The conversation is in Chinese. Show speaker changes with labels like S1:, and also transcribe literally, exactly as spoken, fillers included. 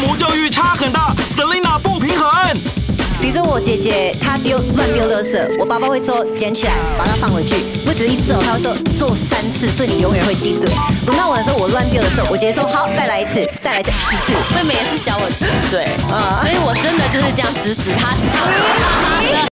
S1: 魔教育差很大 ，Selina 不平衡。
S2: 比如说我姐姐她丢乱丢垃圾，我爸爸会说捡起来把它放回去，不止一次哦，他会说做三次，所以你永远会记对。轮到我的时候，我乱丢的时候，我姐姐说好，再来一次，再来十次。
S3: 妹妹也是小我七岁，啊，所以我真的就是这样指使她。